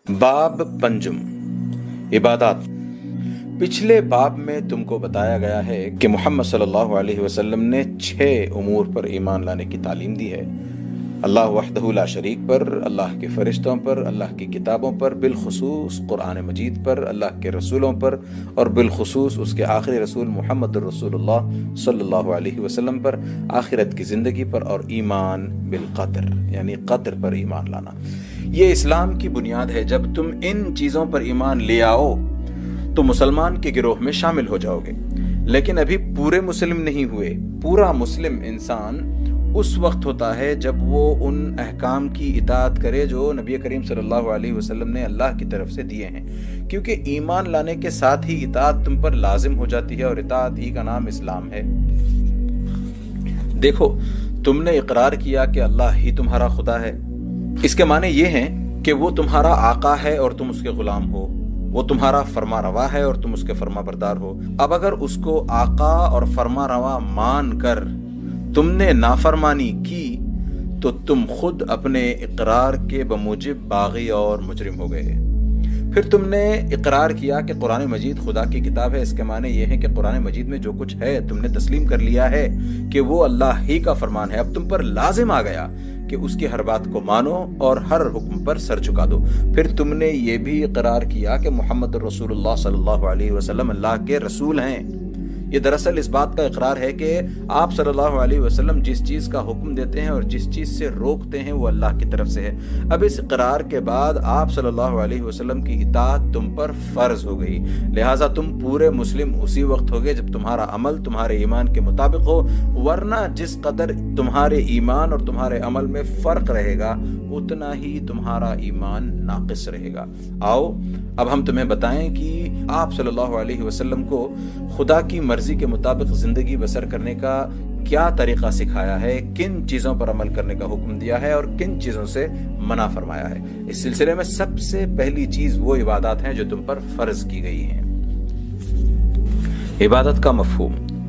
باب پنجم، عبادات۔ پچھلے باب میں تم کو بتایا گیا ہے کہ محمد صلی اللہ علیہ وسلم نے 6 امور پر ایمان لانے کی تعلیم دی ہے: اللہ وحدہ لا شریک پر، اللہ کے فرشتوں پر، اللہ کی کتابوں پر، بالخصوص قرآن مجید پر، اللہ کے رسولوں پر اور بالخصوص اس کے آخری رسول محمد الرسول اللہ صلی اللہ علیہ وسلم پر، آخرت کی زندگی پر، اور ایمان بالقدر یعنی قدر پر ایمان لانا۔ یہ اسلام کی بنیاد ہے۔ جب تم ان چیزوں پر ایمان لے آؤ تو مسلمان کے گروہ میں شامل ہو جاؤ گے، لیکن ابھی پورے مسلم نہیں ہوئے۔ پورا مسلم انسان اس وقت ہوتا ہے جب وہ ان احکام کی اطاعت کرے جو نبی کریم صلی اللہ علیہ وسلم نے اللہ کی طرف سے دیے ہیں، کیونکہ ایمان لانے کے ساتھ ہی اطاعت تم پر لازم ہو جاتی ہے، اور اطاعت ہی کا نام اسلام ہے۔ دیکھو، تم نے اقرار کیا کہ اللہ ہی تمہارا خدا ہے، اس کے معنی یہ ہیں کہ وہ تمہارا آقا ہے اور تم اس کے غلام ہو، وہ تمہارا فرما روا ہے اور تم اس کے فرما بردار ہو۔ اب اگر اس کو آقا اور فرما روا مان کر تم نے نافرمانی کی تو تم خود اپنے اقرار کے بموجب باغی اور مجرم ہو گئے۔ پھر تم نے اقرار کیا کہ قرآن مجید خدا کی کتاب ہے، اس کے معنی یہ ہے کہ قرآن مجید میں جو کچھ ہے تم نے تسلیم کر لیا ہے کہ وہ اللہ ہی کا فرمان ہے۔ اب تم پر لازم آ گیا کہ اس کی ہر بات کو مانو اور ہر حکم پر سر جھکا دو۔ پھر تم نے یہ بھی اقرار کیا کہ محمد رسول اللہ صلی اللہ علیہ وسلم اللہ کے رسول ہیں۔ یہ دراصل اس بات کا اقرار ہے کہ آپ صلی اللہ علیہ وسلم جس چیز کا حکم دیتے ہیں اور جس چیز سے روکتے ہیں وہ اللہ کی طرف سے ہے۔ اب اس اقرار کے بعد آپ صلی اللہ علیہ وسلم کی اطاعت تم پر فرض ہو گئی، لہٰذا تم پورے مسلم اسی وقت ہوگے جب تمہارا عمل تمہارے ایمان کے مطابق ہو، ورنہ جس قدر تمہارے ایمان اور تمہارے عمل میں فرق رہے گا اتنا ہی تمہارا ایمان ناقص رہے گا۔ آؤ اب ہم تمہیں بتائیں کہ آپ صلی اللہ علیہ وسلم کو خدا کی مرضی کے مطابق زندگی بسر کرنے کا کیا طریقہ سکھایا ہے، کن چیزوں پر عمل کرنے کا حکم دیا ہے اور کن چیزوں سے منع فرمایا ہے۔ اس سلسلے میں سب سے پہلی چیز وہ عبادات ہیں جو تم پر فرض کی گئی ہیں۔ عبادت کا مفہوم۔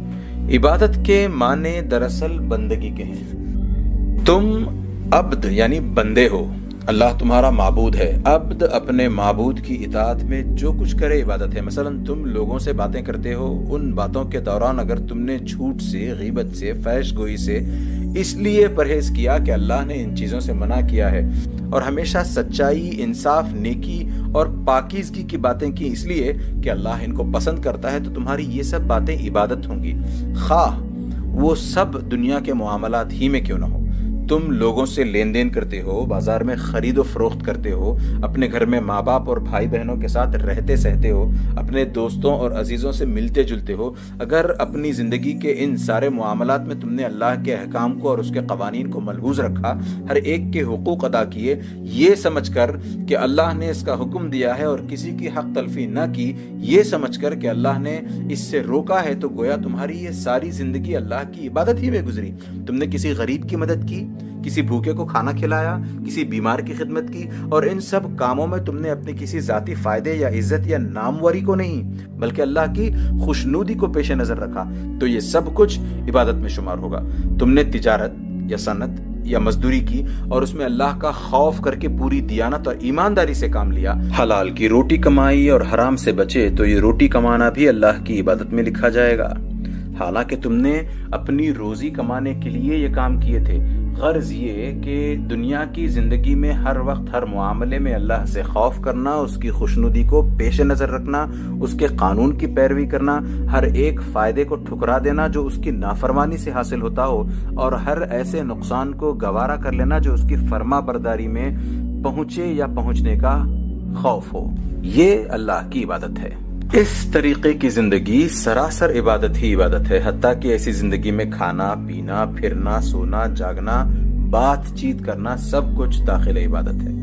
عبادت کے معنی دراصل بندگی کے ہیں۔ تم عبد یعنی بندے ہو، اللہ تمہارا معبود ہے۔ عبد اپنے معبود کی اطاعت میں جو کچھ کرے عبادت ہے۔ مثلا تم لوگوں سے باتیں کرتے ہو، ان باتوں کے دوران اگر تم نے جھوٹ سے، غیبت سے، فحش گوئی سے اس لیے پرہیز کیا کہ اللہ نے ان چیزوں سے منع کیا ہے، اور ہمیشہ سچائی، انصاف، نیکی اور پاکیزگی کی باتیں کی اس لیے کہ اللہ ان کو پسند کرتا ہے، تو تمہاری یہ سب باتیں عبادت ہوں گی، خواہ وہ سب دنیا کے معاملات ہی میں کیوں نہ ہو۔ تم لوگوں سے لین دین کرتے ہو، بازار میں خرید و فروخت کرتے ہو، اپنے گھر میں ماں باپ اور بھائی بہنوں کے ساتھ رہتے سہتے ہو، اپنے دوستوں اور عزیزوں سے ملتے جلتے ہو، اگر اپنی زندگی کے ان سارے معاملات میں تم نے اللہ کے احکام کو اور اس کے قوانین کو ملحوظ رکھا، ہر ایک کے حقوق ادا کیے، یہ سمجھ کر کہ اللہ نے اس کا حکم دیا ہے اور کسی کی حق تلفی نہ کی، یہ سمجھ کر کہ اللہ نے اس سے روکا ہے، تو گویا تمہاری یہ ساری زندگی اللہ کی عبادت ہی میں گزری۔ تم نے کسی غریب کی مدد کی، کسی بھوکے کو کھانا کھلایا، کسی بیمار کی خدمت کی، اور ان سب کاموں میں تم نے اپنے کسی ذاتی فائدے یا عزت یا ناموری کو نہیں بلکہ اللہ کی خوشنودی کو پیش نظر رکھا، تو یہ سب کچھ عبادت میں شمار ہوگا۔ تم نے تجارت یا صنعت یا مزدوری کی اور اس میں اللہ کا خوف کر کے پوری دیانت اور ایمانداری سے کام لیا، حلال کی روٹی کمائی اور حرام سے بچے، تو یہ روٹی کمانا بھی اللہ کی عبادت میں لکھا جائے گا، حالانکہ تم نے اپنی روزی کمانے کے لیے یہ کام کیے تھے۔ غرض یہ کہ دنیا کی زندگی میں ہر وقت ہر معاملے میں اللہ سے خوف کرنا، اس کی خوشنودی کو پیش نظر رکھنا، اس کے قانون کی پیروی کرنا، ہر ایک فائدے کو ٹھکرا دینا جو اس کی نافرمانی سے حاصل ہوتا ہو، اور ہر ایسے نقصان کو گوارا کر لینا جو اس کی فرما برداری میں پہنچے یا پہنچنے کا خوف ہو، یہ اللہ کی عبادت ہے۔ اس طریقے کی زندگی سراسر عبادت ہی عبادت ہے، حتیٰ کہ ایسی زندگی میں کھانا، پینا، پھرنا، سونا، جاگنا، بات چیت کرنا سب کچھ داخل عبادت ہے۔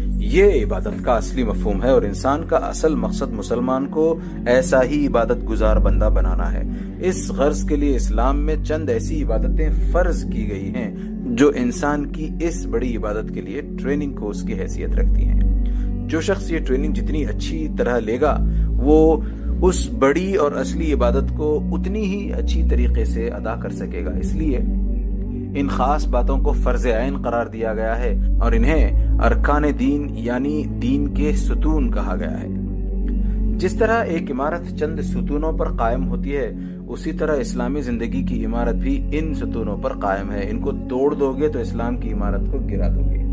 یہ عبادت کا اصلی مفہوم ہے، اور انسان کا اصل مقصد مسلمان کو ایسا ہی عبادت گزار بندہ بنانا ہے۔ اس غرض کے لیے اسلام میں چند ایسی عبادتیں فرض کی گئی ہیں جو انسان کی اس بڑی عبادت کے لیے ٹریننگ کورس کی حیثیت رکھتی ہیں۔ جو شخص یہ ٹریننگ جتنی اچھی طرح لے گا وہ اس بڑی اور اصلی عبادت کو اتنی ہی اچھی طریقے سے ادا کر سکے گا۔ اس لیے ان خاص باتوں کو فرض عین قرار دیا گیا ہے اور انہیں ارکان دین یعنی دین کے ستون کہا گیا ہے۔ جس طرح ایک عمارت چند ستونوں پر قائم ہوتی ہے، اسی طرح اسلامی زندگی کی عمارت بھی ان ستونوں پر قائم ہے۔ ان کو توڑ دو گے تو اسلام کی عمارت کو گرا دو گے۔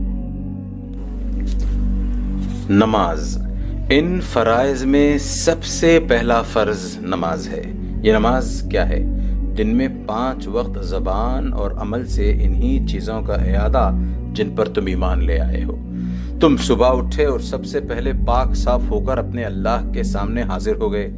نماز، ان فرائض میں سب سے پہلا فرض نماز ہے۔ یہ نماز کیا ہے؟ دن میں 5 وقت زبان اور عمل سے انہی چیزوں کا اعادہ جن پر تم ایمان لے آئے ہو۔ تم صبح اٹھے اور سب سے پہلے پاک صاف ہو کر اپنے اللہ کے سامنے حاضر ہو گئے،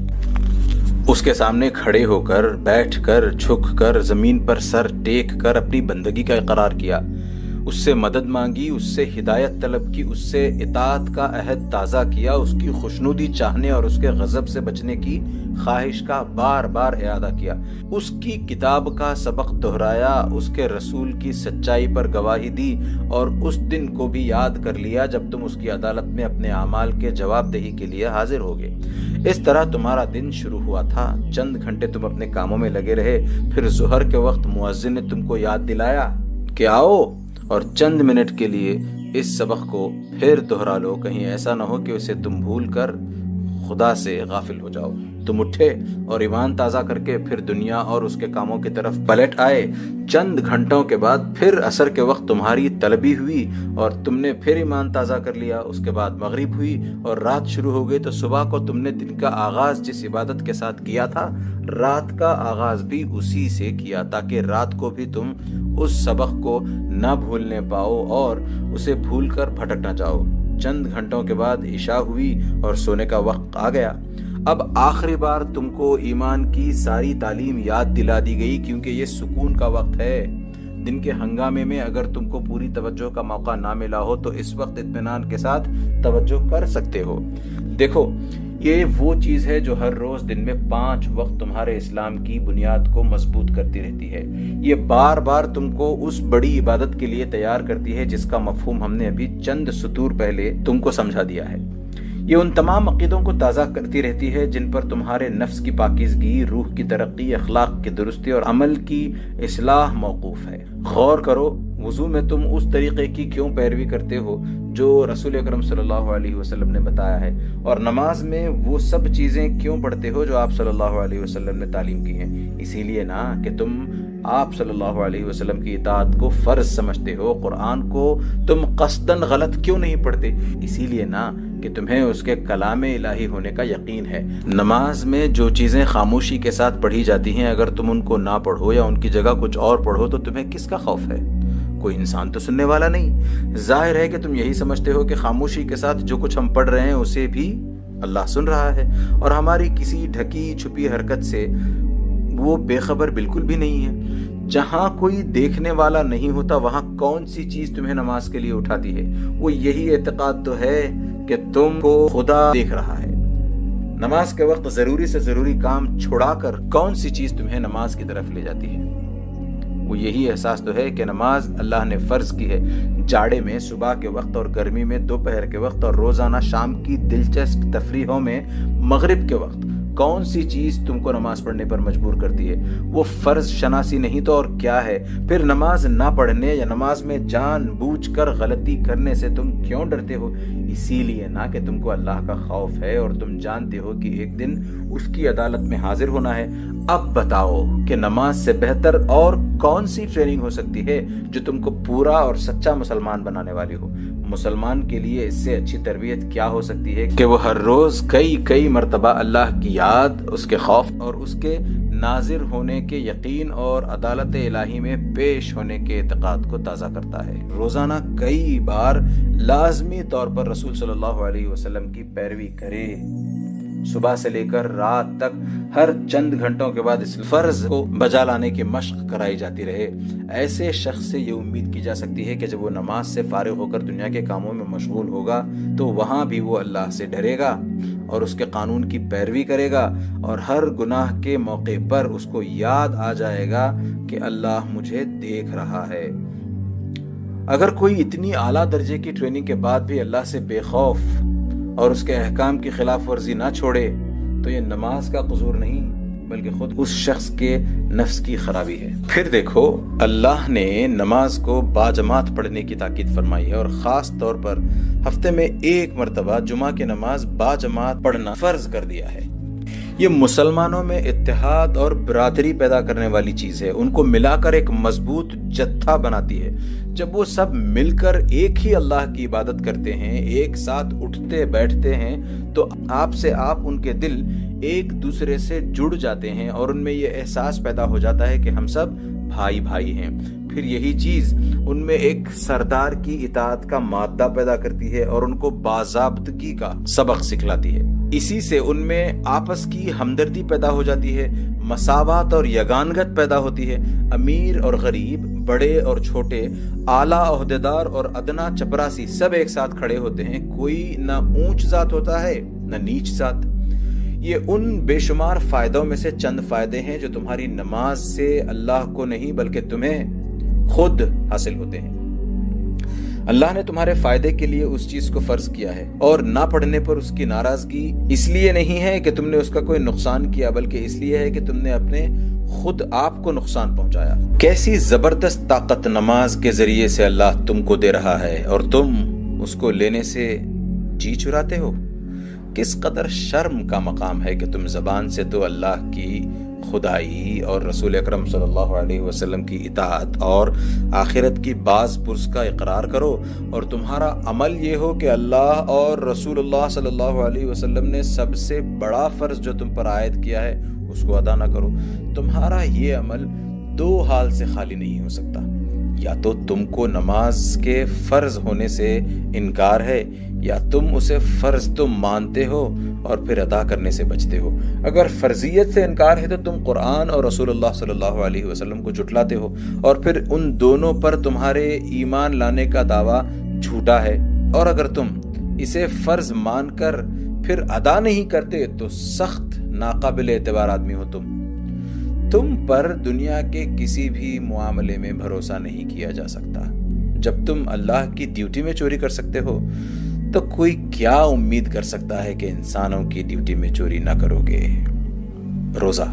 اس کے سامنے کھڑے ہو کر، بیٹھ کر، جھک کر، زمین پر سر ٹیک کر اپنی بندگی کا اقرار کیا، اس سے مدد مانگی، اس سے ہدایت طلب کی، اس سے اطاعت کا عہد تازہ کیا، اس کی خوشنودی چاہنے اور اس کے غضب سے بچنے کی خواہش کا بار بار اعادہ کیا، اس کی کتاب کا سبق دہرایا، اس کے رسول کی سچائی پر گواہی دی اور اس دن کو بھی یاد کر لیا جب تم اس کی عدالت میں اپنے اعمال کے جواب دہی کے لیے حاضر ہوگے۔ اس طرح تمہارا دن شروع ہوا تھا۔ چند گھنٹے تم اپنے کاموں میں لگے رہے، پھر ظہر کے وقت مؤذن نے تم کو یاد دلایا کہ آؤ، اور چند منٹ کے لیے اس سبق کو پھر دہرا لو، کہیں ایسا نہ ہو کہ اسے تم بھول کر خدا سے غافل ہو جاؤ۔ تم اٹھے اور ایمان تازہ کر کے پھر دنیا اور اس کے کاموں کی طرف پلٹ آئے۔ چند گھنٹوں کے بعد پھر عصر کے وقت تمہاری طلبی ہوئی اور تم نے پھر ایمان تازہ کر لیا۔ اس کے بعد مغرب ہوئی اور رات شروع ہو گئی، تو صبح کو تم نے دن کا آغاز جس عبادت کے ساتھ کیا تھا، رات کا آغاز بھی اسی سے کیا، تاکہ رات کو بھی تم اس سبق کو نہ بھولنے پاؤ اور اسے بھول کر بھٹک نہ جاؤ۔ چند گھنٹوں کے بعد عشاء ہوئی اور سونے کا وقت آ گیا۔ اب آخری بار تم کو ایمان کی ساری تعلیم یاد دلا دی گئی، کیونکہ یہ سکون کا وقت ہے۔ دن کے ہنگامے میں اگر تم کو پوری توجہ کا موقع نہ ملا ہو تو اس وقت اطمینان کے ساتھ توجہ کر سکتے ہو۔ دیکھو، یہ وہ چیز ہے جو ہر روز دن میں 5 وقت تمہارے اسلام کی بنیاد کو مضبوط کرتی رہتی ہے۔ یہ بار بار تم کو اس بڑی عبادت کے لیے تیار کرتی ہے جس کا مفہوم ہم نے ابھی چند سطور پہلے تم کو سمجھا دیا ہے۔ یہ ان تمام عقیدوں کو تازہ کرتی رہتی ہے جن پر تمہارے نفس کی پاکیزگی، روح کی ترقی، اخلاق کی درستی اور عمل کی اصلاح موقوف ہے۔ غور کرو، وضو میں تم اس طریقے کی کیوں پیروی کرتے ہو جو رسول اکرم صلی اللہ علیہ وسلم نے بتایا ہے، اور نماز میں وہ سب چیزیں کیوں پڑھتے ہو جو آپ صلی اللہ علیہ وسلم نے تعلیم کی ہیں؟ اسی لیے نا کہ تم آپ صلی اللہ علیہ وسلم کی اطاعت کو فرض سمجھتے ہو۔ قرآن کو تم قصداً غلط کیوں نہیں پڑھتے؟ اسی لیے نا کہ تمہیں اس کے کلام الہی ہونے کا یقین ہے۔ نماز میں جو چیزیں خاموشی کے ساتھ پڑھی جاتی ہیں، اگر تم ان کو نہ پڑھو یا ان کی جگہ کچھ اور پڑھو تو تمہیں کس کا خوف ہے؟ کوئی انسان تو سننے والا نہیں۔ ظاہر ہے کہ تم یہی سمجھتے ہو کہ خاموشی کے ساتھ جو کچھ ہم پڑھ رہے ہیں اسے بھی اللہ سن رہا ہے، اور ہماری کسی ڈھکی چھپی حرکت سے وہ بے خبر بالکل بھی نہیں ہے۔ جہاں کوئی دیکھنے والا نہیں ہوتا وہاں کون سی چیز تمہیں نماز کے لیے اٹھاتی ہے؟ وہ یہی اعتقاد تو ہے کہ تم کو خدا دیکھ رہا ہے۔ نماز کے وقت ضروری سے ضروری کام چھڑا کر کون سی چیز تمہیں نماز کی طرف لے جاتی ہے؟ وہ یہی احساس تو ہے کہ نماز اللہ نے فرض کی ہے۔ جاڑے میں صبح کے وقت اور گرمی میں دوپہر کے وقت اور روزانہ شام کی دلچسپ تفریحوں میں مغرب کے وقت کون سی چیز تم کو نماز پڑھنے پر مجبور کرتی ہے؟ وہ فرض شناسی نہیں تو اور کیا ہے؟ پھر نماز نہ پڑھنے یا نماز میں جان بوجھ کر غلطی کرنے سے تم کیوں ڈرتے ہو؟ اسی لیے نا کہ تم کو اللہ کا خوف ہے اور تم جانتے ہو کہ ایک دن اس کی عدالت میں حاضر ہونا ہے۔ اب بتاؤ کہ نماز سے بہتر اور کون سی ٹریننگ ہو سکتی ہے جو تم کو پورا اور سچا مسلمان بنانے والی ہو؟ مسلمان کے لیے اس سے اچھی تربیت کیا ہو سکتی ہے کہ وہ ہر روز کئی مرتبہ اللہ کی یاد، اس کے خوف اور اس کے ناظر ہونے کے یقین اور عدالت الہی میں پیش ہونے کے اعتقاد کو تازہ کرتا ہے۔ روزانہ کئی بار لازمی طور پر رسول صلی اللہ علیہ وسلم کی پیروی کرے۔ صبح سے لے کر رات تک ہر چند گھنٹوں کے بعد اس فرض کو بجا لانے کی مشق کرائی جاتی رہے۔ ایسے شخص سے یہ امید کی جا سکتی ہے کہ جب وہ نماز سے فارغ ہو کر دنیا کے کاموں میں مشغول ہوگا تو وہاں بھی وہ اللہ سے ڈرے گا اور اس کے قانون کی پیروی کرے گا، اور ہر گناہ کے موقع پر اس کو یاد آ جائے گا کہ اللہ مجھے دیکھ رہا ہے۔ اگر کوئی اتنی اعلیٰ درجے کی ٹریننگ کے بعد بھی اللہ سے بے خوف اور اس کے احکام کی خلاف ورزی نہ چھوڑے تو یہ نماز کا قصور نہیں بلکہ خود اس شخص کے نفس کی خرابی ہے۔ پھر دیکھو اللہ نے نماز کو باجماعت پڑھنے کی تاکید فرمائی ہے، اور خاص طور پر ہفتے میں ایک مرتبہ جمعہ کی نماز باجماعت پڑھنا فرض کر دیا ہے۔ یہ مسلمانوں میں اتحاد اور برادری پیدا کرنے والی چیز ہے، ان کو ملا کر ایک مضبوط جتھا بناتی ہے۔ جب وہ سب مل کر ایک ہی اللہ کی عبادت کرتے ہیں، ایک ساتھ اٹھتے بیٹھتے ہیں، تو آپ سے آپ ان کے دل ایک دوسرے سے جڑ جاتے ہیں، اور ان میں یہ احساس پیدا ہو جاتا ہے کہ ہم سب بھائی بھائی ہیں۔ پھر یہی چیز ان میں ایک سردار کی اطاعت کا مادہ پیدا کرتی ہے اور ان کو باضابطگی کا سبق سکھلاتی ہے۔ اسی سے ان میں آپس کی ہمدردی پیدا ہو جاتی ہے، مساوات اور یگانگت پیدا ہوتی ہے۔ امیر اور غریب، بڑے اور چھوٹے، اعلیٰ عہدیدار اور ادنا چپراسی سب ایک ساتھ کھڑے ہوتے ہیں۔ کوئی نہ اونچ ذات ہوتا ہے نہ نیچ ذات۔ یہ ان بے شمار فائدوں میں سے چند فائدے ہیں جو تمہاری نماز سے اللہ کو نہیں بلکہ تمہیں خود حاصل ہوتے ہیں۔ اللہ نے تمہارے فائدے کے لیے اس چیز کو فرض کیا ہے، اور نہ پڑھنے پر اس کی ناراضگی اس لیے نہیں ہے کہ تم نے اس کا کوئی نقصان کیا، بلکہ اس لیے ہے کہ تم نے اپنے خود آپ کو نقصان پہنچایا۔ کیسی زبردست طاقت نماز کے ذریعے سے اللہ تم کو دے رہا ہے، اور تم اس کو لینے سے جی چراتے ہو۔ کس قدر شرم کا مقام ہے کہ تم زبان سے تو اللہ کی خدائی اور رسول اکرم صلی اللہ علیہ وسلم کی اطاعت اور آخرت کی باز پرس کا اقرار کرو، اور تمہارا عمل یہ ہو کہ اللہ اور رسول اللہ صلی اللہ علیہ وسلم نے سب سے بڑا فرض جو تم پر عائد کیا ہے اس کو ادا نہ کرو۔ تمہارا یہ عمل دو حال سے خالی نہیں ہو سکتا، یا تو تم کو نماز کے فرض ہونے سے انکار ہے، یا تم اسے فرض تو مانتے ہو اور پھر ادا کرنے سے بچتے ہو۔ اگر فرضیت سے انکار ہے تو تم قرآن اور رسول اللہ صلی اللہ علیہ وسلم کو جھٹلاتے ہو، اور پھر ان دونوں پر تمہارے ایمان لانے کا دعویٰ جھوٹا ہے۔ اور اگر تم اسے فرض مان کر پھر ادا نہیں کرتے تو سخت ناقابل اعتبار آدمی ہو تم پر دنیا کے کسی بھی معاملے میں بھروسہ نہیں کیا جا سکتا۔ جب تم اللہ کی ڈیوٹی میں چوری کر سکتے ہو تو کوئی کیا امید کر سکتا ہے کہ انسانوں کی ڈیوٹی میں چوری نہ کرو گے۔ روزہ،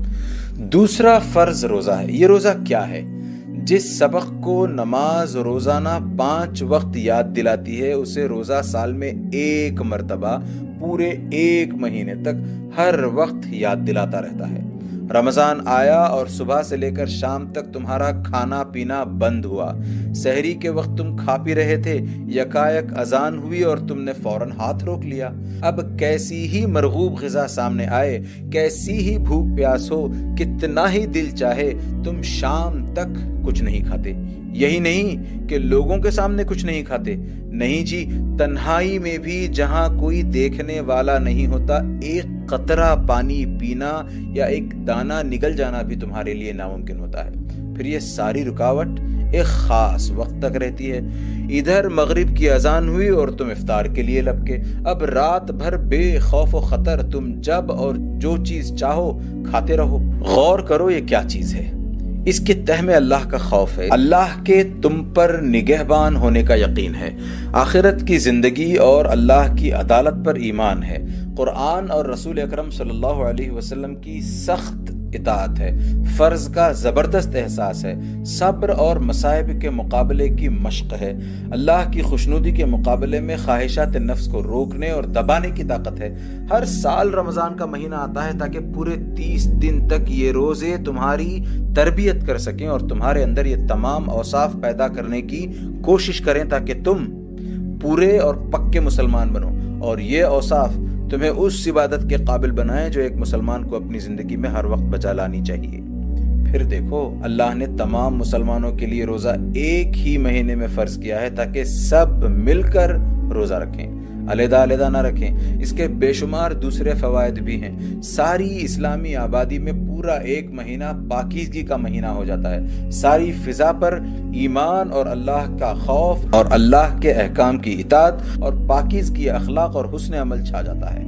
دوسرا فرض روزہ ہے۔ یہ روزہ کیا ہے؟ جس سبق کو نماز روزانہ 5 وقت یاد دلاتی ہے، اسے روزہ سال میں ایک مرتبہ پورے 1 مہینے تک ہر وقت یاد دلاتا رہتا ہے۔ رمضان آیا اور صبح سے لے کر شام تک تمہارا کھانا پینا بند ہوا۔ سحری کے وقت تم کھا پی رہے تھے، یکایک اذان ہوئی اور تم نے فوراً ہاتھ روک لیا۔ اب کیسی ہی مرغوب غذا سامنے آئے، کیسی ہی بھوک پیاس ہو، کتنا ہی دل چاہے، تم شام تک کچھ نہیں کھاتے۔ یہی نہیں کہ لوگوں کے سامنے کچھ نہیں کھاتے، نہیں جی، تنہائی میں بھی جہاں کوئی دیکھنے والا نہیں ہوتا، ایک قطرہ پانی پینا یا ایک دانہ نگل جانا بھی تمہارے لیے ناممکن ہوتا ہے۔ پھر یہ ساری رکاوٹ ایک خاص وقت تک رہتی ہے۔ ادھر مغرب کی اذان ہوئی اور تم افطار کے لیے لپکے۔ اب رات بھر بے خوف و خطر تم جب اور جو چیز چاہو کھاتے رہو۔ غور کرو یہ کیا چیز ہے؟ اس کے تہ میں اللہ کا خوف ہے، اللہ کے تم پر نگہبان ہونے کا یقین ہے، آخرت کی زندگی اور اللہ کی عدالت پر ایمان ہے، قرآن اور رسول اکرم صلی اللہ علیہ وسلم کی سخت اطاعت ہے، فرض کا زبردست احساس ہے، صبر اور مصائب کے مقابلے کی مشق ہے، اللہ کی خوشنودی کے مقابلے میں خواہشات نفس کو روکنے اور دبانے کی طاقت ہے۔ ہر سال رمضان کا مہینہ آتا ہے تاکہ پورے 30 دن تک یہ روزے تمہاری تربیت کر سکیں اور تمہارے اندر یہ تمام اوصاف پیدا کرنے کی کوشش کریں تاکہ تم پورے اور پکے مسلمان بنو، اور یہ اوصاف تمہیں اس عبادت کے قابل بنائیں جو ایک مسلمان کو اپنی زندگی میں ہر وقت بچا لانی چاہیے۔ پھر دیکھو اللہ نے تمام مسلمانوں کے لیے روزہ ایک ہی مہینے میں فرض کیا ہے تاکہ سب مل کر روزہ رکھیں، علیحدہ علیحدہ نہ رکھیں۔ اس کے بے شمار دوسرے فوائد بھی ہیں۔ ساری اسلامی آبادی میں پورا 1 مہینہ پاکیزگی کا مہینہ ہو جاتا ہے، ساری فضا پر ایمان اور اللہ کا خوف اور اللہ کے احکام کی اطاعت اور پاکیزگی اخلاق اور حسن عمل چھا جاتا ہے۔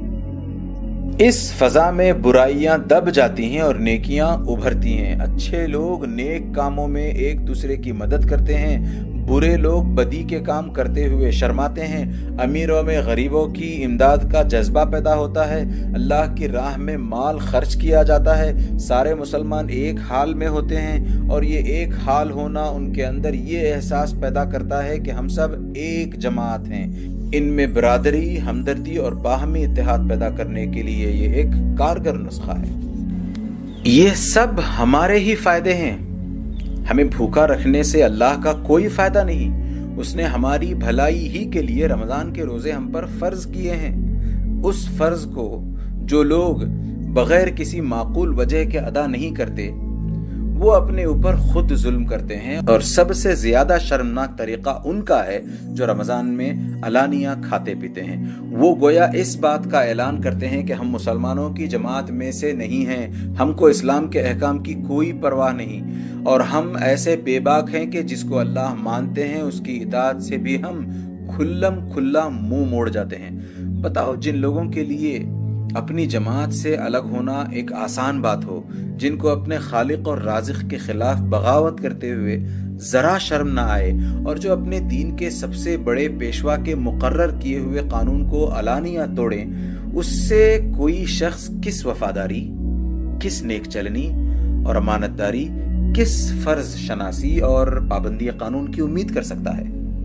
اس فضا میں برائیاں دب جاتی ہیں اور نیکیاں ابھرتی ہیں، اچھے لوگ نیک کاموں میں ایک دوسرے کی مدد کرتے ہیں، برے لوگ بدی کے کام کرتے ہوئے شرماتے ہیں، امیروں میں غریبوں کی امداد کا جذبہ پیدا ہوتا ہے، اللہ کی راہ میں مال خرچ کیا جاتا ہے، سارے مسلمان ایک حال میں ہوتے ہیں، اور یہ ایک حال ہونا ان کے اندر یہ احساس پیدا کرتا ہے کہ ہم سب ایک جماعت ہیں۔ ان میں برادری، ہمدردی اور باہمی اتحاد پیدا کرنے کے لیے یہ ایک کارگر نسخہ ہے۔ یہ سب ہمارے ہی فائدے ہیں۔ ہمیں بھوکا رکھنے سے اللہ کا کوئی فائدہ نہیں، اس نے ہماری بھلائی ہی کے لیے رمضان کے روزے ہم پر فرض کیے ہیں۔ اس فرض کو جو لوگ بغیر کسی معقول وجہ کے ادا نہیں کرتے، وہ اپنے اوپر خود ظلم کرتے ہیں، اور سب سے زیادہ شرمناک طریقہ ان کا ہے جو رمضان میں علانیہ کھاتے پیتے ہیں۔ وہ گویا اس بات کا اعلان کرتے ہیں کہ ہم مسلمانوں کی جماعت میں سے نہیں ہیں، ہم کو اسلام کے احکام کی کوئی پرواہ نہیں، اور ہم ایسے بے باک ہیں کہ جس کو اللہ مانتے ہیں اس کی اطاعت سے بھی ہم کھلم کھلا منہ موڑ جاتے ہیں۔ بتاؤ، جن لوگوں کے لیے اپنی جماعت سے الگ ہونا ایک آسان بات ہو، جن کو اپنے خالق اور رازق کے خلاف بغاوت کرتے ہوئے ذرا شرم نہ آئے، اور جو اپنے دین کے سب سے بڑے پیشوا کے مقرر کیے ہوئے قانون کو علانیہ توڑیں، اس سے کوئی شخص کس وفاداری، کس نیک چلنی اور امانت داری، کس فرض شناسی اور پابندی قانون کی امید کر سکتا ہے؟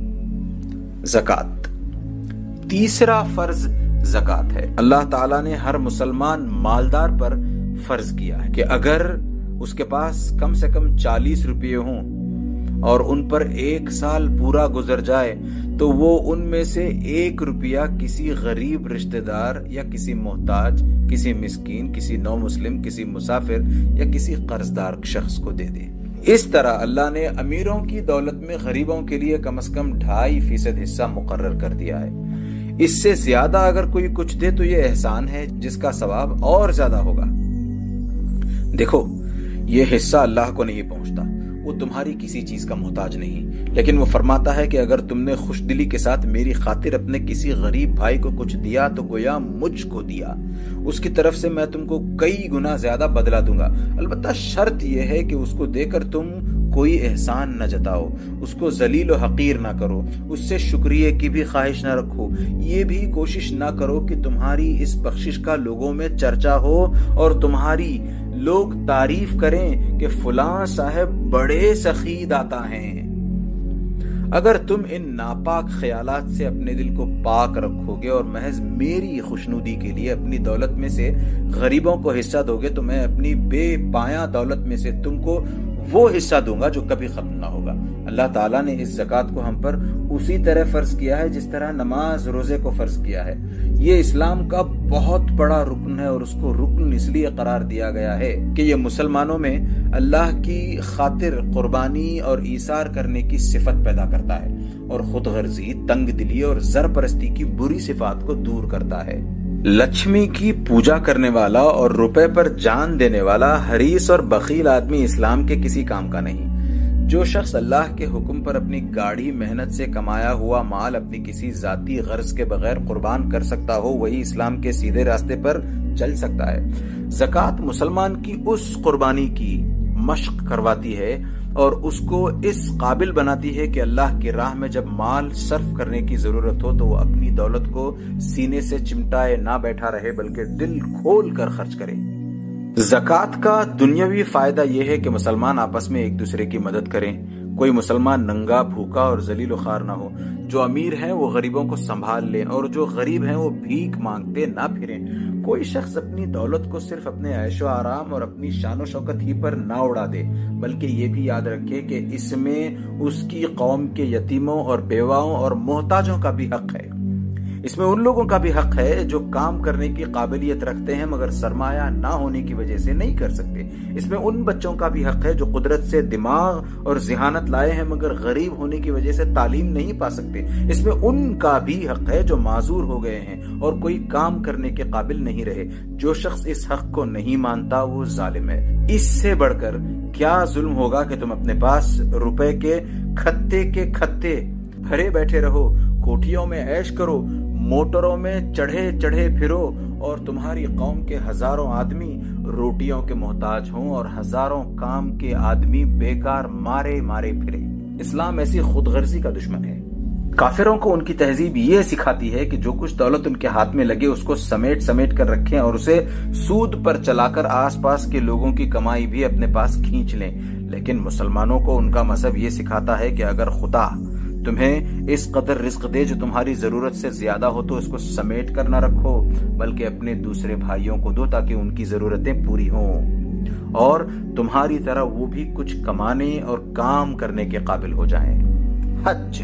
زکوٰۃ، تیسرا فرض زکوٰۃ ہے۔ اللہ تعالیٰ نے ہر مسلمان مالدار پر فرض کیا ہے کہ اگر اس کے پاس کم سے کم 40 روپے ہوں اور ان پر 1 سال پورا گزر جائے تو وہ ان میں سے 1 روپیہ کسی غریب رشتہ دار یا کسی محتاج، کسی مسکین، کسی نو مسلم، کسی مسافر یا کسی قرضدار شخص کو دے دے۔ اس طرح اللہ نے امیروں کی دولت میں غریبوں کے لیے کم از کم 2.5% حصہ مقرر کر دیا ہے۔ اس سے زیادہ اگر کوئی کچھ دے تو یہ احسان ہے جس کا ثواب اور زیادہ ہوگا۔ دیکھو، یہ حصہ اللہ کو نہیں پہنچتا، وہ تمہاری کسی چیز کا محتاج نہیں، لیکن وہ فرماتا ہے کہ اگر تم نے خوش دلی کے ساتھ میری خاطر اپنے کسی غریب بھائی کو کچھ دیا تو گویا مجھ کو دیا، اس کی طرف سے میں تم کو کئی گنا زیادہ بدلہ دوں گا۔ البتہ شرط یہ ہے کہ اس کو دے کر تم کوئی احسان نہ جتاؤ، اس کو ذلیل و حقیر نہ کرو، اس سے شکریہ کی بھی خواہش نہ رکھو، یہ بھی کوشش نہ کرو کہ تمہاری اس بخشش کا لوگوں میں چرچا ہو اور تمہاری لوگ تعریف کریں کہ فلاں صاحب بڑے سخی داتا ہیں۔ اگر تم ان ناپاک خیالات سے اپنے دل کو پاک رکھو گے اور محض میری خوشنودی کے لیے اپنی دولت میں سے غریبوں کو حصہ دو گے تو میں اپنی بے پایاں دولت میں سے تم کو وہ حصہ دوں گا جو کبھی ختم نہ ہوگا۔ اللہ تعالیٰ نے اس زکوٰۃ کو ہم پر اسی طرح فرض کیا ہے جس طرح نماز روزے کو فرض کیا ہے۔ یہ اسلام کا بہت بڑا رکن ہے، اور اس کو رکن اس لیے قرار دیا گیا ہے کہ یہ مسلمانوں میں اللہ کی خاطر قربانی اور ایثار کرنے کی صفت پیدا کرتا ہے، اور خود غرضی، تنگ دلی اور زر پرستی کی بری صفات کو دور کرتا ہے۔ لکشمی کی پوجا کرنے والا اور روپے پر جان دینے والا حریص اور بخیل آدمی اسلام کے کسی کام کا نہیں۔ جو شخص اللہ کے حکم پر اپنی گاڑھی محنت سے کمایا ہوا مال اپنی کسی ذاتی غرض کے بغیر قربان کر سکتا ہو، وہی اسلام کے سیدھے راستے پر چل سکتا ہے۔ زکوٰۃ مسلمان کی اس قربانی کی مشق کرواتی ہے اور اس کو اس قابل بناتی ہے کہ اللہ کی راہ میں جب مال صرف کرنے کی ضرورت ہو تو وہ اپنی دولت کو سینے سے چمٹائے نہ بیٹھا رہے بلکہ دل کھول کر خرچ کرے۔ زکوٰۃ کا دنیاوی فائدہ یہ ہے کہ مسلمان آپس میں ایک دوسرے کی مدد کریں، کوئی مسلمان ننگا، بھوکا اور ذلیل و خوار نہ ہو، جو امیر ہیں وہ غریبوں کو سنبھال لیں اور جو غریب ہیں وہ بھیک مانگتے نہ پھریں، کوئی شخص اپنی دولت کو صرف اپنے عیش و آرام اور اپنی شان و شوکت ہی پر نہ اڑا دے، بلکہ یہ بھی یاد رکھے کہ اس میں اس کی قوم کے یتیموں اور بیواؤں اور محتاجوں کا بھی حق ہے۔ اس میں ان لوگوں کا بھی حق ہے جو کام کرنے کی قابلیت رکھتے ہیں مگر سرمایہ نہ ہونے کی وجہ سے نہیں کر سکتے۔ اس میں ان بچوں کا بھی حق ہے جو قدرت سے دماغ اور ذہانت لائے ہیں مگر غریب ہونے کی وجہ سے تعلیم نہیں پا سکتے۔ اس میں ان کا بھی حق ہے جو معذور ہو گئے ہیں اور کوئی کام کرنے کے قابل نہیں رہے۔ جو شخص اس حق کو نہیں مانتا وہ ظالم ہے۔ اس سے بڑھ کر کیا ظلم ہوگا کہ تم اپنے پاس روپے کے کھتے بھرے بیٹھے رہو، کوٹھیوں میں عیش کرو، موٹروں میں چڑھے پھرو اور تمہاری قوم کے ہزاروں آدمی روٹیوں کے محتاج ہوں اور ہزاروں کام کے آدمی بیکار مارے پھرے۔ اسلام ایسی خود غرضی کا دشمن ہے۔ کافروں کو ان کی تہذیب یہ سکھاتی ہے کہ جو کچھ دولت ان کے ہاتھ میں لگے اس کو سمیٹ سمیٹ کر رکھیں اور اسے سود پر چلا کر آس پاس کے لوگوں کی کمائی بھی اپنے پاس کھینچ لیں۔ لیکن مسلمانوں کو ان کا مذہب یہ سکھاتا ہے کہ اگر خدا تمہیں اس قدر رزق دے جو تمہاری ضرورت سے زیادہ ہو تو اس کو سمیٹ کر نہ رکھو، بلکہ اپنے دوسرے بھائیوں کو دو تاکہ ان کی ضرورتیں پوری ہوں اور تمہاری طرح وہ بھی کچھ کمانے اور کام کرنے کے قابل ہو جائیں۔ حج،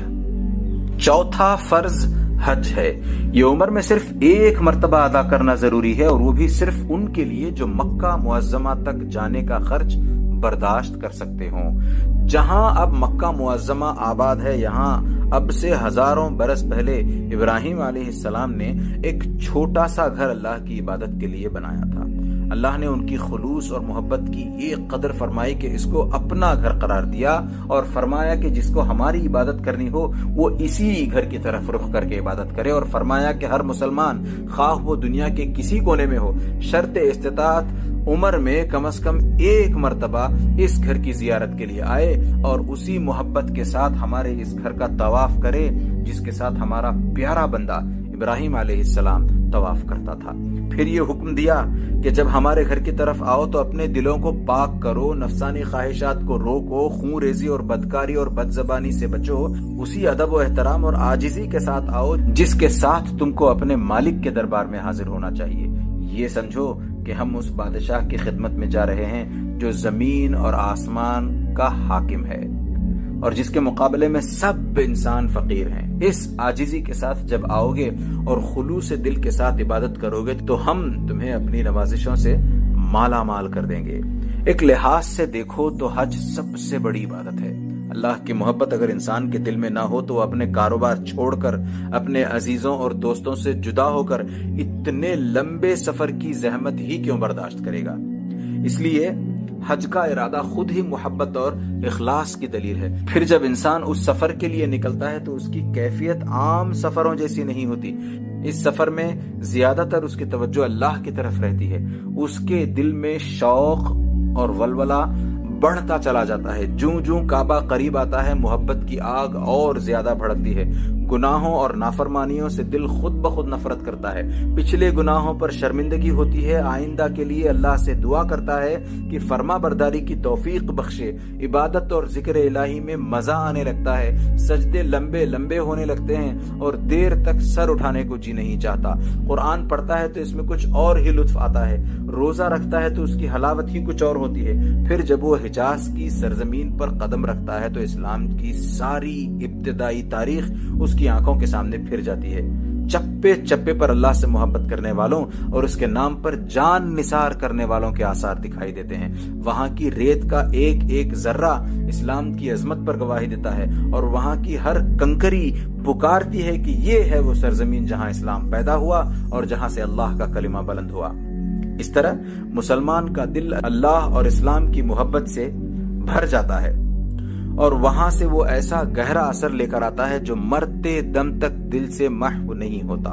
چوتھا فرض حج ہے۔ یہ عمر میں صرف ایک مرتبہ ادا کرنا ضروری ہے، اور وہ بھی صرف ان کے لیے جو مکہ معظمہ تک جانے کا خرچ برداشت کر سکتے ہوں۔ جہاں اب مکہ معظمہ آباد ہے، یہاں اب سے ہزاروں برس پہلے ابراہیم علیہ السلام نے ایک چھوٹا سا گھر اللہ کی عبادت کے لیے بنایا تھا۔ اللہ نے ان کی خلوص اور محبت کی یہ قدر فرمائی کہ اس کو اپنا گھر قرار دیا اور فرمایا کہ جس کو ہماری عبادت کرنی ہو وہ اسی گھر کی طرف رخ کر کے عبادت کرے، اور فرمایا کہ ہر مسلمان خواہ وہ دنیا کے کسی کونے میں ہو، شرط استطاعت عمر میں کم از کم ایک مرتبہ اس گھر کی زیارت کے لیے آئے اور اسی محبت کے ساتھ ہمارے اس گھر کا طواف کرے جس کے ساتھ ہمارا پیارا بندہ ابراہیم علیہ السلام طواف کرتا تھا۔ پھر یہ حکم دیا کہ جب ہمارے گھر کی طرف آؤ تو اپنے دلوں کو پاک کرو، نفسانی خواہشات کو روکو، خون ریزی اور بدکاری اور بد زبانی سے بچو، اسی ادب و احترام اور عاجزی کے ساتھ آؤ جس کے ساتھ تم کو اپنے مالک کے دربار میں حاضر ہونا چاہیے۔ یہ سمجھو کہ ہم اس بادشاہ کی خدمت میں جا رہے ہیں جو زمین اور آسمان کا حاکم ہے اور جس کے مقابلے میں سب انسان فقیر ہیں۔ اس عاجزی کے ساتھ جب آؤ گے اور خلوص دل کے ساتھ عبادت کرو گے تو ہم تمہیں اپنی نوازشوں سے مالا مال کر دیں گے۔ ایک لحاظ سے دیکھو تو حج سب سے بڑی عبادت ہے۔ اللہ کی محبت اگر انسان کے دل میں نہ ہو تو وہ اپنے کاروبار چھوڑ کر، اپنے عزیزوں اور دوستوں سے جدا ہو کر اتنے لمبے سفر کی زحمت ہی کیوں برداشت کرے گا؟ اس لیے حج کا ارادہ خود ہی محبت اور اخلاص کی دلیل ہے۔ پھر جب انسان اس سفر کے لیے نکلتا ہے تو اس کی کیفیت عام سفروں جیسی نہیں ہوتی۔ اس سفر میں زیادہ تر اس کی توجہ اللہ کی طرف رہتی ہے، اس کے دل میں شوق اور ولولہ بڑھتا چلا جاتا ہے۔ جوں جوں کعبہ قریب آتا ہے محبت کی آگ اور زیادہ بھڑکتی ہے۔ گناہوں اور نافرمانیوں سے دل خود بخود نفرت کرتا ہے، پچھلے گناہوں پر شرمندگی ہوتی ہے، آئندہ کے لیے اللہ سے دعا کرتا ہے کہ فرما برداری کی توفیق بخشے، عبادت اور ذکر الہی میں مزہ آنے لگتا ہے، سجدے لمبے لمبے ہونے لگتے ہیں اور دیر تک سر اٹھانے کو جی نہیں چاہتا، قرآن پڑھتا ہے تو اس میں کچھ اور ہی لطف آتا ہے، روزہ رکھتا ہے تو اس کی حلاوت ہی کچھ اور ہوتی ہے۔ پھر جب وہ حجاز کی سرزمین پر قدم رکھتا ہے تو اسلام کی ساری ابتدائی تاریخ اس کی آنکھوں کے سامنے پھر جاتی ہے۔ چپے چپے پر اللہ سے محبت کرنے والوں اور اس کے نام پر جان نثار کرنے والوں کے آثار دکھائی دیتے ہیں۔ وہاں کی ریت کا ایک ایک ذرہ اسلام کی عظمت پر گواہی دیتا ہے اور وہاں کی ہر کنکری پکارتی ہے کہ یہ ہے وہ سرزمین جہاں اسلام پیدا ہوا اور جہاں سے اللہ کا کلمہ بلند ہوا۔ اس طرح مسلمان کا دل اللہ اور اسلام کی محبت سے بھر جاتا ہے اور وہاں سے وہ ایسا گہرا اثر لے کر آتا ہے جو مرتے دم تک دل سے محو نہیں ہوتا۔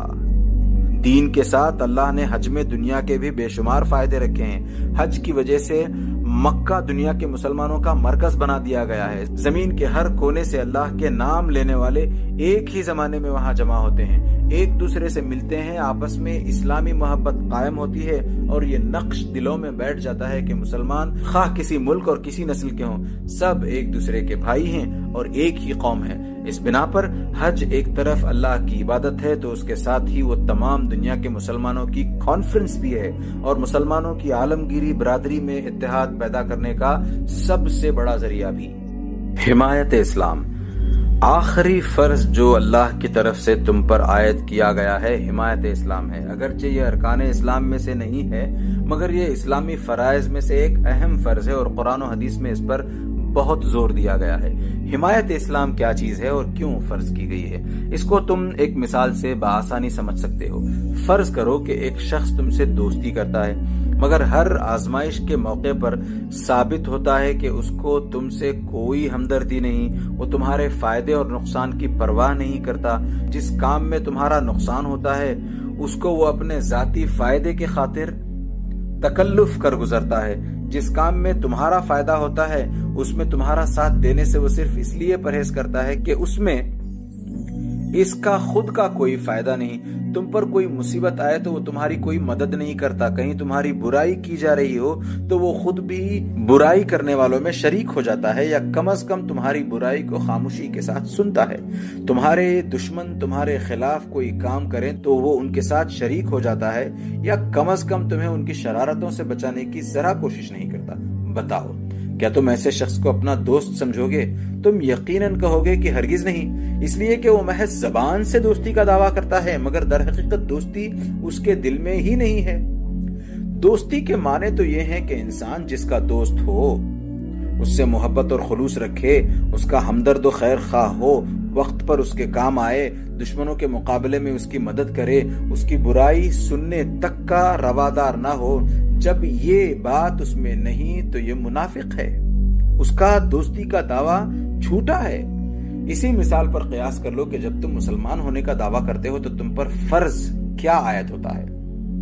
دین کے ساتھ اللہ نے حج میں دنیا کے بھی بے شمار فائدے رکھے ہیں۔ حج کی وجہ سے مکہ دنیا کے مسلمانوں کا مرکز بنا دیا گیا ہے۔ زمین کے ہر کونے سے اللہ کے نام لینے والے ایک ہی زمانے میں وہاں جمع ہوتے ہیں، ایک دوسرے سے ملتے ہیں، آپس میں اسلامی محبت قائم ہوتی ہے اور یہ نقش دلوں میں بیٹھ جاتا ہے کہ مسلمان خواہ کسی ملک اور کسی نسل کے ہوں، سب ایک دوسرے کے بھائی ہیں اور ایک ہی قوم ہے۔ اس بنا پر حج ایک طرف اللہ کی عبادت ہے تو اس کے ساتھ ہی وہ تمام دنیا کے مسلمانوں کی کانفرنس بھی ہے اور مسلمانوں کی عالمگیری برادری میں اتحاد پیدا کرنے کا سب سے بڑا ذریعہ بھی۔ حمایت اسلام، آخری فرض جو اللہ کی طرف سے تم پر عائد کیا گیا ہے حمایت اسلام ہے۔ اگرچہ یہ ارکان اسلام میں سے نہیں ہے مگر یہ اسلامی فرائض میں سے ایک اہم فرض ہے اور قرآن و حدیث میں اس پر بہت زور دیا گیا ہے۔ حمایت اسلام کیا چیز ہے اور کیوں فرض کی گئی ہے، اس کو تم ایک مثال سے بآسانی سمجھ سکتے ہو۔ فرض کرو کہ ایک شخص تم سے دوستی کرتا ہے مگر ہر آزمائش کے موقع پر ثابت ہوتا ہے کہ اس کو تم سے کوئی ہمدردی نہیں، وہ تمہارے فائدے اور نقصان کی پرواہ نہیں کرتا، جس کام میں تمہارا نقصان ہوتا ہے اس کو وہ اپنے ذاتی فائدے کی خاطر تکلف کر گزرتا ہے، جس کام میں تمہارا فائدہ ہوتا ہے اس میں تمہارا ساتھ دینے سے وہ صرف اس لیے پرہیز کرتا ہے کہ اس میں اس کا خود کا کوئی فائدہ نہیں، تم پر کوئی مصیبت آئے تو وہ تمہاری کوئی مدد نہیں کرتا، کہیں تمہاری برائی کی جا رہی ہو تو وہ خود بھی برائی کرنے والوں میں شریک ہو جاتا ہے، یا کم از کم تمہاری برائی کو خاموشی کے ساتھ سنتا ہے۔ تمہارے دشمن تمہارے خلاف کوئی کام کریں تو وہ ان کے ساتھ شریک ہو جاتا ہے، یا کم از کم تمہیں ان کی شرارتوں سے بچانے کی ذرا کوشش نہیں کرتا۔ بتاؤ، کیا تم ایسے شخص کو اپنا دوست سمجھو گے؟ تم یقیناً کہو گے کہ ہرگز نہیں، اس لیے کہ وہ محض زبان سے دوستی کا دعویٰ کرتا ہے مگر در حقیقت دوستی اس کے دل میں ہی نہیں ہے۔ دوستی کے معنی تو یہ ہے کہ انسان جس کا دوست ہو اس سے محبت اور خلوص رکھے، اس کا ہمدرد و خیر خواہ ہو، وقت پر اس کے کام آئے، دشمنوں کے مقابلے میں اس کی مدد کرے، اس کی برائی سننے تک کا روادار نہ ہو۔ جب یہ بات اس میں نہیں تو یہ منافق ہے، اس کا دوستی کا دعویٰ جھوٹا ہے۔ اسی مثال پر قیاس کر لو کہ جب تم مسلمان ہونے کا دعویٰ کرتے ہو تو تم پر فرض کیا عائد ہوتا ہے؟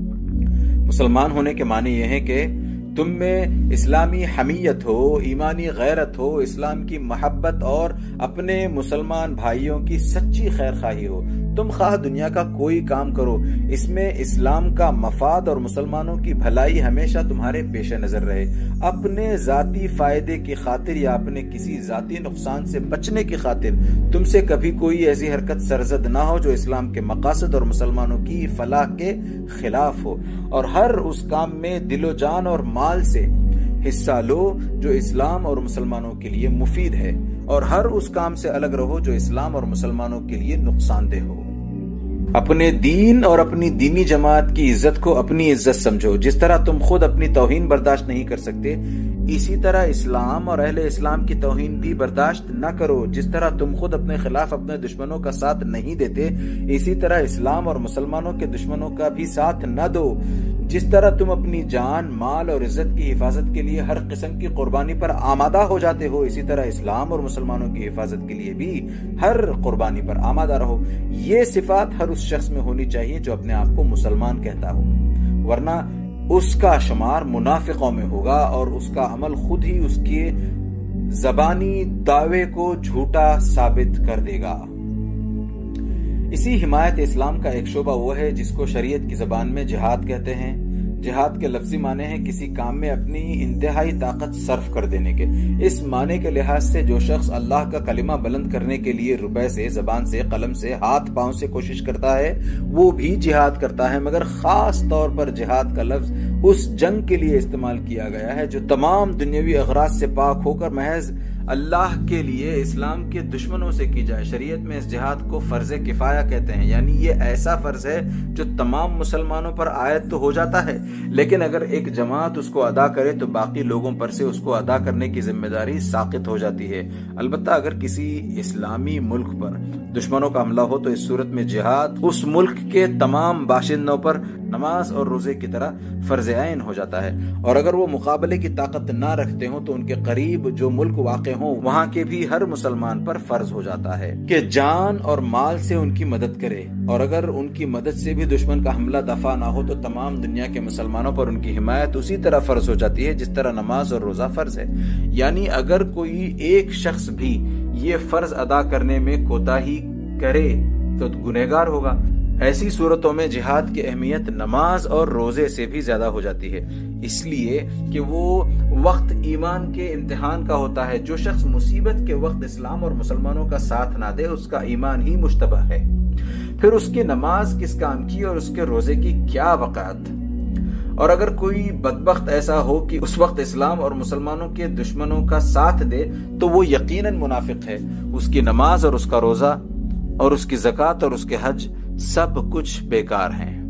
مسلمان ہونے کے معنی یہ ہے کہ تم میں اسلامی حمیت ہو، ایمانی غیرت ہو، اسلام کی محبت اور اپنے مسلمان بھائیوں کی سچی خیر خواہی ہو۔ تم خواہ دنیا کا کوئی کام کرو، اس میں اسلام کا مفاد اور مسلمانوں کی بھلائی ہمیشہ تمہارے پیش نظر رہے۔ اپنے ذاتی فائدے کی خاطر یا اپنے کسی ذاتی نقصان سے بچنے کی خاطر تم سے کبھی کوئی ایسی حرکت سرزد نہ ہو جو اسلام کے مقاصد اور مسلمانوں کی فلاح کے خلاف ہو، اور ہر اس کام میں دل و جان اور مال سے حصہ لو جو اسلام اور مسلمانوں کے لیے مفید ہے، اور ہر اس کام سے الگ رہو جو اسلام اور مسلمانوں کے لیے نقصان دہ ہو۔ اپنے دین اور اپنی دینی جماعت کی عزت کو اپنی عزت سمجھو۔ جس طرح تم خود اپنی توہین برداشت نہیں کر سکتے، اسی طرح اسلام اور اہل اسلام کی توہین بھی برداشت نہ کرو۔ جس طرح تم خود اپنے خلاف اپنے دشمنوں کا ساتھ نہیں دیتے، اسی طرح اسلام اور مسلمانوں کے دشمنوں کا بھی ساتھ نہ دو۔ جس طرح تم اپنی جان، مال اور عزت کی حفاظت کے لیے ہر قسم کی قربانی پر آمادہ ہو جاتے ہو، اسی طرح اسلام اور مسلمانوں کی حفاظت کے لیے بھی ہر قربانی پر آمادہ رہو۔ یہ صفات ہر اس شخص میں ہونی چاہیے جو اپنے آپ کو مسلمان کہتا ہو، ورنہ اس کا شمار منافقوں میں ہوگا اور اس کا عمل خود ہی اس کے زبانی دعوے کو جھوٹا ثابت کر دے گا۔ اسی حمایت اسلام کا ایک شعبہ وہ ہے جس کو شریعت کی زبان میں جہاد کہتے ہیں۔ جہاد کے لفظی معنی ہے کسی کام میں اپنی انتہائی طاقت صرف کر دینے کے۔ اس معنی کے لحاظ سے جو شخص اللہ کا کلمہ بلند کرنے کے لیے روپے سے، زبان سے، قلم سے، ہاتھ پاؤں سے کوشش کرتا ہے وہ بھی جہاد کرتا ہے، مگر خاص طور پر جہاد کا لفظ اس جنگ کے لیے استعمال کیا گیا ہے جو تمام دنیاوی اغراض سے پاک ہو کر محض اللہ کے لیے اسلام کے دشمنوں سے کی جائے۔ شریعت میں اس جہاد کو فرض کفایہ کہتے ہیں، یعنی یہ ایسا فرض ہے جو تمام مسلمانوں پر عائد تو ہو جاتا ہے، لیکن اگر ایک جماعت اس کو ادا کرے تو باقی لوگوں پر سے اس کو ادا کرنے کی ذمہ داری ساقط ہو جاتی ہے۔ البتہ اگر کسی اسلامی ملک پر دشمنوں کا حملہ ہو تو اس صورت میں جہاد اس ملک کے تمام باشندوں پر نماز اور روزے کی طرح فرض عین ہو جاتا ہے، اور اگر وہ مقابلے کی طاقت نہ رکھتے ہوں تو ان کے قریب جو ملک واقع ہوں وہاں کے بھی ہر مسلمان پر فرض ہو جاتا ہے کہ جان اور مال سے ان کی مدد کرے، اور اگر ان کی مدد سے بھی دشمن کا حملہ دفع نہ ہو تو تمام دنیا کے مسلمانوں پر ان کی حمایت اسی طرح فرض ہو جاتی ہے جس طرح نماز اور روزہ فرض ہے۔ یعنی اگر کوئی ایک شخص بھی یہ فرض ادا کرنے میں کوتاہی کرے تو گنہگار ہوگا۔ ایسی صورتوں میں جہاد کی اہمیت نماز اور روزے سے بھی زیادہ ہو جاتی ہے، اس لیے کہ وہ وقت ایمان کے امتحان کا ہوتا ہے۔ جو شخص مصیبت کے وقت اسلام اور مسلمانوں کا ساتھ نہ دے اس کا ایمان ہی مشتبہ ہے، پھر اس کی نماز کس کام کی اور اس کے روزے کی کیا وقعت۔ اور اگر کوئی بدبخت ایسا ہو کہ اس وقت اسلام اور مسلمانوں کے دشمنوں کا ساتھ دے تو وہ یقیناً منافق ہے۔ اس کی نماز اور اس کا روزہ اور اس کی زکوٰۃ اور اس کے حج سب کچھ بیکار ہیں۔